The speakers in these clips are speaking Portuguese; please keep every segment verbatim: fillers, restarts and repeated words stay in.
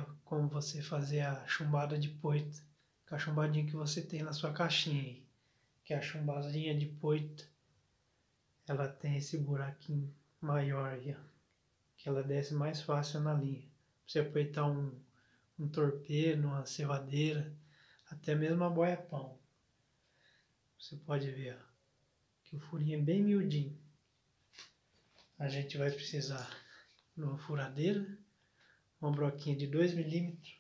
ó, como você fazer a chumbada de poita, com a chumbadinha que você tem na sua caixinha aí. Que a chumbadinha de poita, ela tem esse buraquinho maior aí, ó, que ela desce mais fácil na linha. Pra você apertar um, um torpedo, uma cevadeira, até mesmo a boia-pão. Você pode ver, ó, que o furinho é bem miudinho. A gente vai precisar de uma furadeira, uma broquinha de dois milímetros,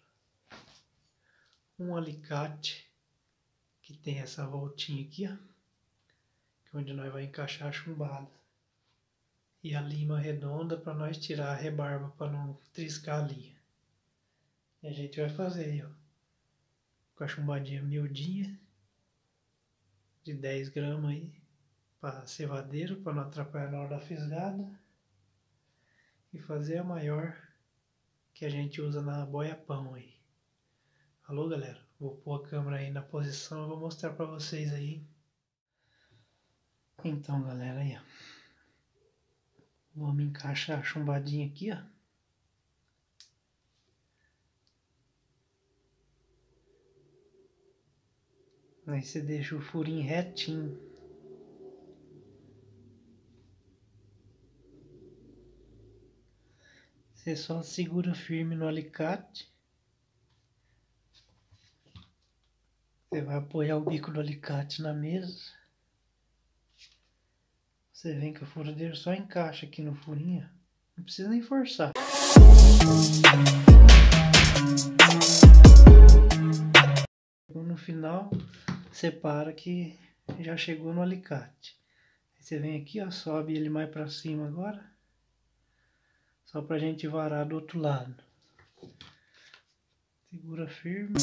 um alicate que tem essa voltinha aqui, ó, que é onde nós vamos encaixar a chumbada, e a lima redonda para nós tirar a rebarba para não triscar a linha. E a gente vai fazer aí, ó, com a chumbadinha miudinha de dez gramas aí para cevadeira, para não atrapalhar na hora da fisgada, e fazer a maior que a gente usa na boia-pão aí. Alô, galera? Vou pôr a câmera aí na posição e vou mostrar para vocês aí. Então, galera, aí, ó. Vamos encaixar a chumbadinha aqui, ó. Aí você deixa o furinho retinho. Você só segura firme no alicate. Você vai apoiar o bico do alicate na mesa. Você vem com a furadeira, só encaixa aqui no furinho. Não precisa nem forçar. No final, separa que já chegou no alicate. Aí você vem aqui, ó, sobe ele mais pra cima agora. Só pra gente varar do outro lado. Segura firme.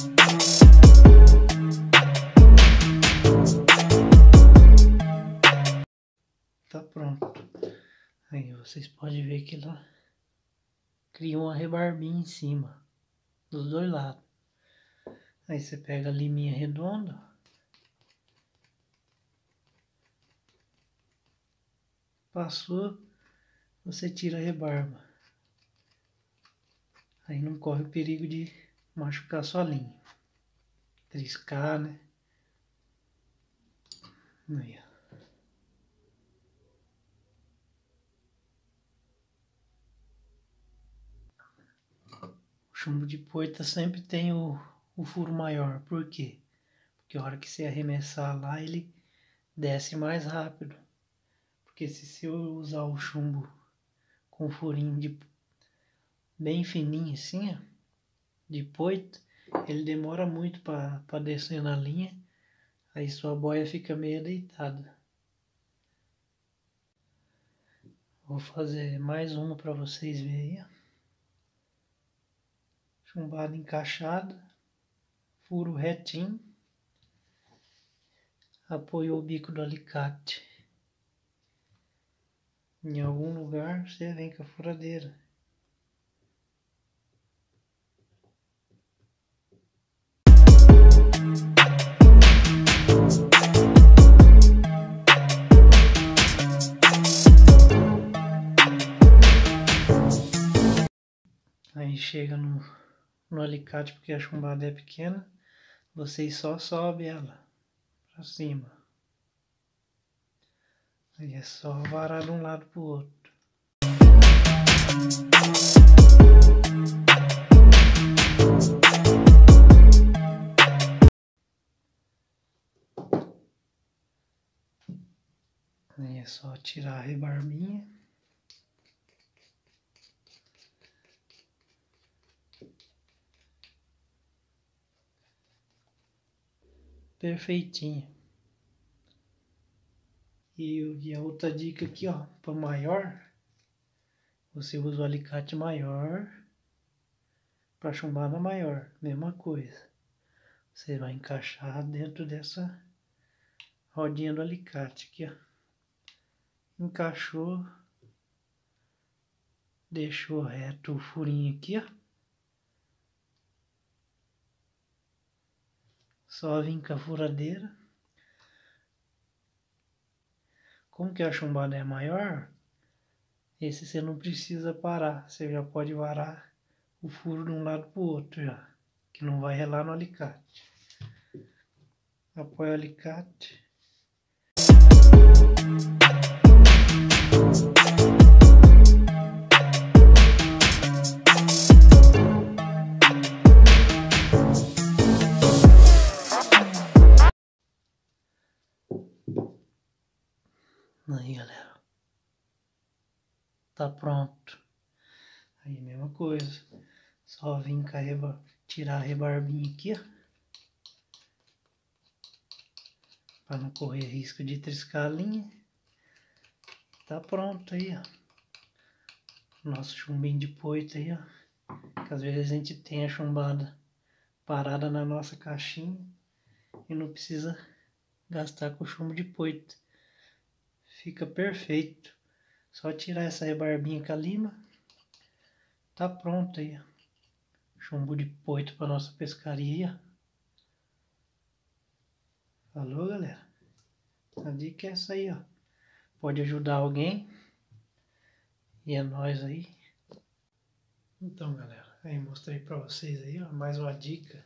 Tá pronto. Aí vocês podem ver que ela criou uma rebarbinha em cima, dos dois lados. Aí você pega a liminha redonda, passou, você tira a rebarba. Aí não corre o perigo de machucar sua linha, triscar, né? Aí, ó. O chumbo de poita sempre tem o, o furo maior. Por quê? Porque a hora que você arremessar lá, ele desce mais rápido. Porque se você usar o chumbo com furinho de, bem fininho assim, ó, de poita, ele demora muito para descer na linha. Aí sua boia fica meio deitada. Vou fazer mais uma para vocês verem, ó. Chumbada encaixada, furo retinho, apoiou o bico do alicate em algum lugar, você vem com a furadeira. Aí chega no, no alicate, porque a chumbada é pequena, vocês só sobem ela pra cima. Aí é só varar de um lado pro outro. Aí é só tirar a rebarbinha. Perfeitinho. E, e a outra dica aqui, ó, para maior, você usa o alicate maior para chumbada maior, mesma coisa. Você vai encaixar dentro dessa rodinha do alicate aqui, ó. Encaixou, deixou reto o furinho aqui, ó. Só vim com a furadeira. Como que a chumbada é maior, esse você não precisa parar. Você já pode varar o furo de um lado para o outro já, que não vai relar no alicate. Apoia o alicate. Aí, galera, tá pronto. Aí, mesma coisa, só vim com a reba... tirar a rebarbinha aqui, ó, para não correr risco de triscar a linha. Tá pronto aí, ó, nosso chumbinho de poito aí, ó, que às vezes a gente tem a chumbada parada na nossa caixinha e não precisa gastar com chumbo de poito. Fica perfeito. Só tirar essa rebarbinha com a lima. Tá pronto aí, ó. Chumbo de poito para nossa pescaria. Falou, galera? A dica é essa aí, ó. Pode ajudar alguém. E é nóis aí. Então, galera, aí mostrei para vocês aí, ó, mais uma dica.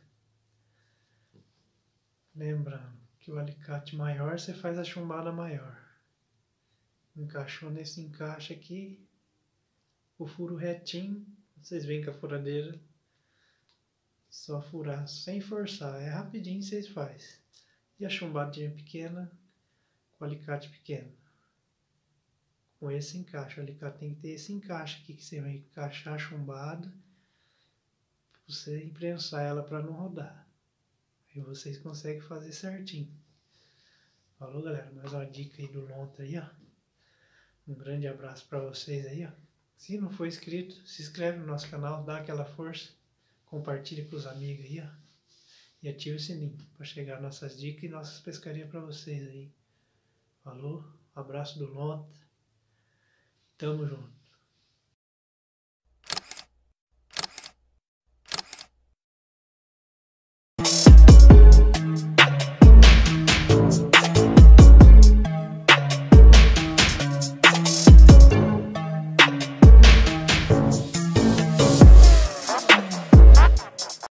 Lembrando que o alicate maior você faz a chumbada maior. Encaixou nesse encaixe aqui, o furo retinho, vocês veem que a furadeira só furar sem forçar, é rapidinho vocês fazem. E a chumbadinha pequena com o alicate pequeno. Com esse encaixe, o alicate tem que ter esse encaixe aqui que você vai encaixar a chumbada, pra você imprensar ela para não rodar. Aí vocês conseguem fazer certinho. Falou, galera, mais uma dica aí do Lontra aí, ó. Um grande abraço para vocês aí, ó. Se não for inscrito, se inscreve no nosso canal, dá aquela força, compartilha com os amigos aí, ó. E ativa o sininho para chegar nossas dicas e nossas pescarias para vocês aí. Falou, abraço do Lontra. Tamo junto.